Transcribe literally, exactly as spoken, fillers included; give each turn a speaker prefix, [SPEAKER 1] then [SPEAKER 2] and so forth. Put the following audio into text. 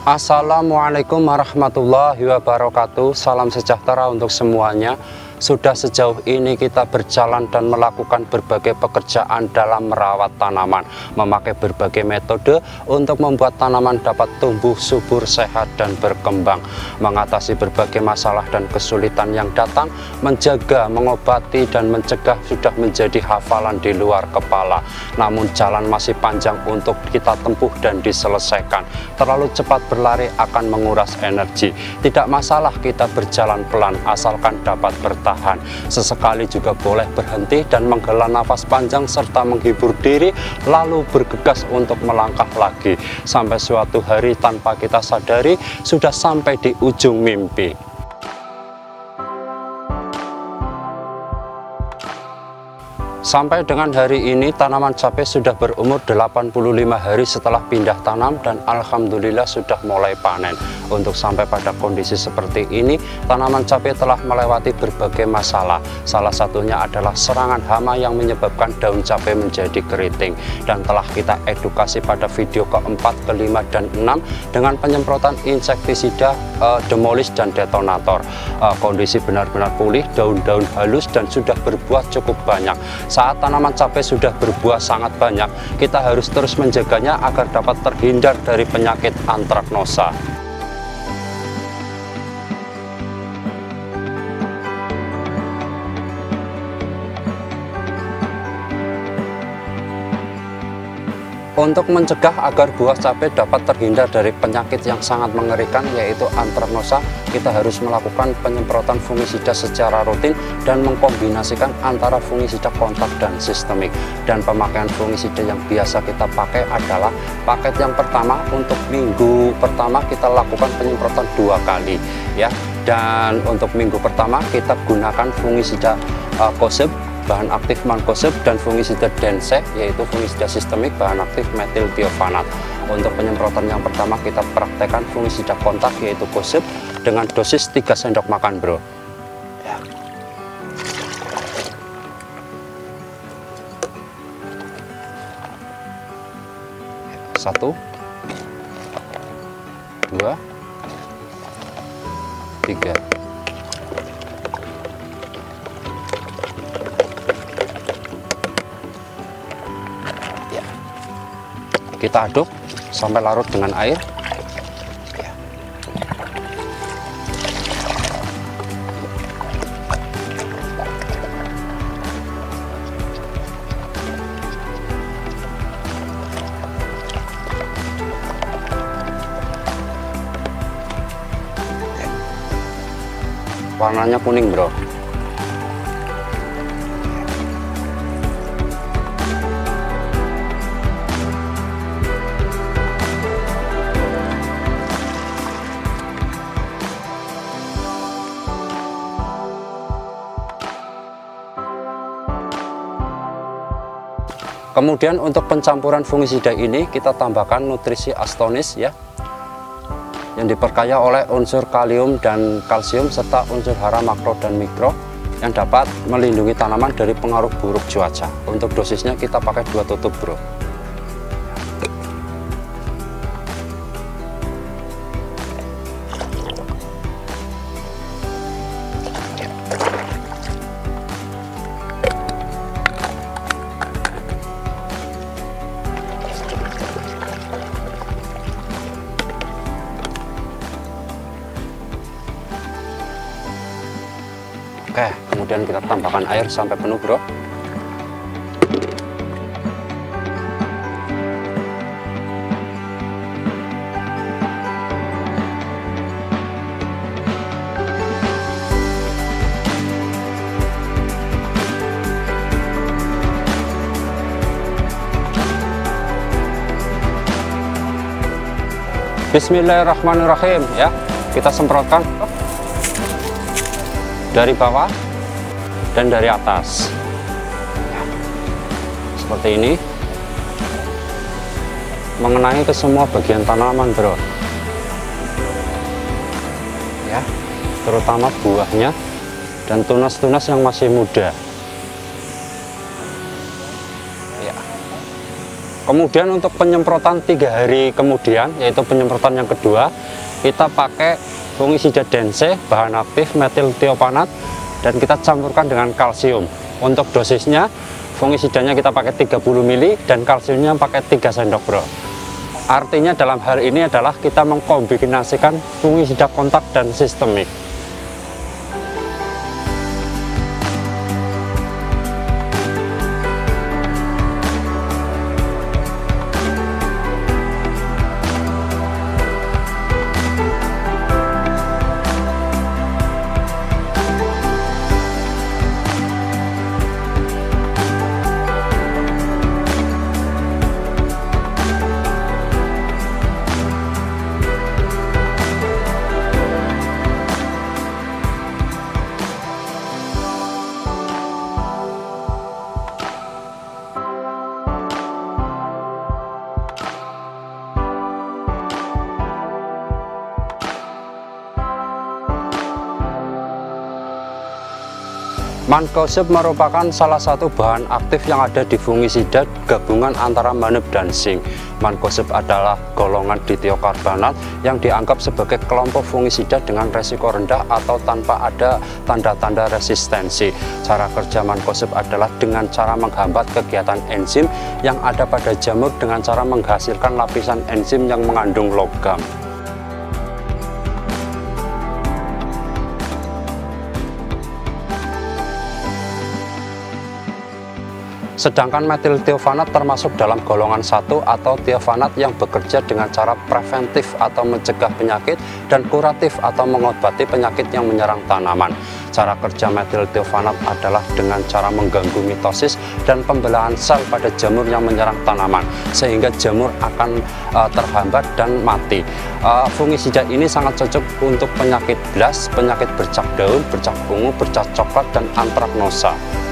[SPEAKER 1] Assalamualaikum warahmatullahi wabarakatuh. Salam sejahtera untuk semuanya. Sudah sejauh ini kita berjalan dan melakukan berbagai pekerjaan dalam merawat tanaman, memakai berbagai metode untuk membuat tanaman dapat tumbuh subur, sehat, dan berkembang, mengatasi berbagai masalah dan kesulitan yang datang, menjaga, mengobati, dan mencegah sudah menjadi hafalan di luar kepala. Namun jalan masih panjang untuk kita tempuh dan diselesaikan. Terlalu cepat berlari akan menguras energi. Tidak masalah kita berjalan pelan asalkan dapat bertahan. Sesekali juga boleh berhenti dan menghela nafas panjang serta menghibur diri, lalu bergegas untuk melangkah lagi sampai suatu hari tanpa kita sadari sudah sampai di ujung mimpi. Sampai dengan hari ini tanaman cabai sudah berumur delapan puluh lima hari setelah pindah tanam dan alhamdulillah sudah mulai panen. Untuk sampai pada kondisi seperti ini, tanaman cabai telah melewati berbagai masalah. Salah satunya adalah serangan hama yang menyebabkan daun cabai menjadi keriting, dan telah kita edukasi pada video keempat, kelima, dan enam dengan penyemprotan insektisida, uh, demolish, dan detonator. Uh, kondisi benar-benar pulih, daun-daun halus dan sudah berbuah cukup banyak. Saat tanaman cabai sudah berbuah sangat banyak, kita harus terus menjaganya agar dapat terhindar dari penyakit antraknosa. Untuk mencegah agar buah cabai dapat terhindar dari penyakit yang sangat mengerikan yaitu antraknosa, kita harus melakukan penyemprotan fungisida secara rutin dan mengkombinasikan antara fungisida kontak dan sistemik. Dan pemakaian fungisida yang biasa kita pakai adalah paket yang pertama. Untuk minggu pertama kita lakukan penyemprotan dua kali ya. Dan untuk minggu pertama kita gunakan fungisida uh, Koseb bahan aktif mankoseb dan fungisida Densek yaitu fungisida sistemik bahan aktif metil tiovanat. Untuk penyemprotan yang pertama kita praktekkan fungisida kontak yaitu Koseb dengan dosis tiga sendok makan, bro. Ya. Satu, dua, tiga. Kita aduk sampai larut dengan air. Ya. Warnanya kuning, bro. Kemudian untuk pencampuran fungisida ini kita tambahkan nutrisi Astonis ya, yang diperkaya oleh unsur kalium dan kalsium serta unsur hara makro dan mikro yang dapat melindungi tanaman dari pengaruh buruk cuaca. Untuk dosisnya kita pakai dua tutup, bro. Oke, kemudian kita tambahkan air sampai penuh, bro. Bismillahirrahmanirrahim ya. Kita semprotkan dari bawah dan dari atas ya, seperti ini, mengenai ke semua bagian tanaman, bro ya, terutama buahnya dan tunas-tunas yang masih muda ya. Kemudian untuk penyemprotan tiga hari kemudian, yaitu penyemprotan yang kedua, kita pakai fungisida Dense, bahan aktif metil thiofanat, dan kita campurkan dengan kalsium. Untuk dosisnya, fungisidanya kita pakai tiga puluh mililiter dan kalsiumnya pakai tiga sendok bro. Artinya dalam hal ini adalah kita mengkombinasikan fungisida kontak dan sistemik. Mancozeb merupakan salah satu bahan aktif yang ada di fungisida gabungan antara manib dan zinc. Mancozeb adalah golongan ditiokarbonat yang dianggap sebagai kelompok fungisida dengan resiko rendah atau tanpa ada tanda-tanda resistensi. Cara kerja mancozeb adalah dengan cara menghambat kegiatan enzim yang ada pada jamur dengan cara menghasilkan lapisan enzim yang mengandung logam. Sedangkan metil thiofanat termasuk dalam golongan satu atau thiofanat yang bekerja dengan cara preventif atau mencegah penyakit dan kuratif atau mengobati penyakit yang menyerang tanaman. Cara kerja metil thiofanat adalah dengan cara mengganggu mitosis dan pembelahan sel pada jamur yang menyerang tanaman, sehingga jamur akan uh, terhambat dan mati. Uh, fungisida ini sangat cocok untuk penyakit blas, penyakit bercak daun, bercak ungu, bercak coklat, dan antraknosa.